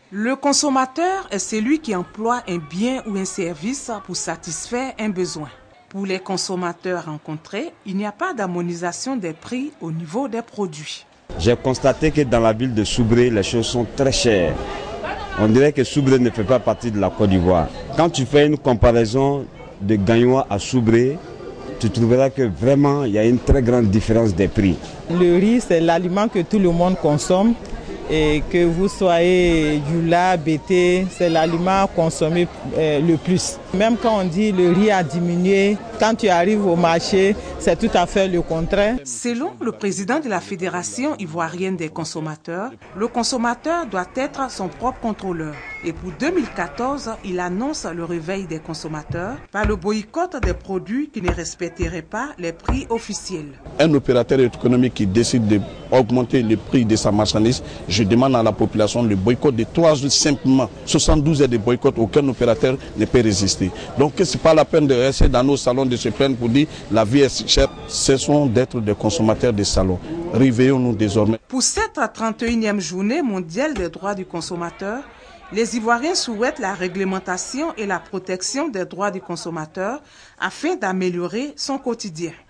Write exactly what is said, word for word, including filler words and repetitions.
Le consommateur est celui qui emploie un bien ou un service pour satisfaire un besoin. Pour les consommateurs rencontrés, il n'y a pas d'harmonisation des prix au niveau des produits. J'ai constaté que dans la ville de Soubré, les choses sont très chères. On dirait que Soubré ne fait pas partie de la Côte d'Ivoire. Quand tu fais une comparaison de Gagnoa à Soubré, tu trouveras que vraiment il y a une très grande différence des prix. Le riz, c'est l'aliment que tout le monde consomme. Et que vous soyez du lait, bété, c'est l'aliment consommé euh, le plus. Même quand on dit le riz a diminué, quand tu arrives au marché, c'est tout à fait le contraire. Selon le président de la Fédération ivoirienne des consommateurs, le consommateur doit être son propre contrôleur. Et pour deux mille quatorze, il annonce le réveil des consommateurs par le boycott des produits qui ne respecteraient pas les prix officiels. Un opérateur économique qui décide d'augmenter le prix de sa marchandise, je demande à la population le boycott de trois jours simplement. soixante-douze heures de boycott, aucun opérateur ne peut résister. Donc ce n'est pas la peine de rester dans nos salons de se plaindre pour dire la vie est chère. Cessons d'être des consommateurs de salons. Réveillons-nous désormais. Pour cette trente et unième journée mondiale des droits du consommateur, les Ivoiriens souhaitent la réglementation et la protection des droits du consommateur afin d'améliorer son quotidien.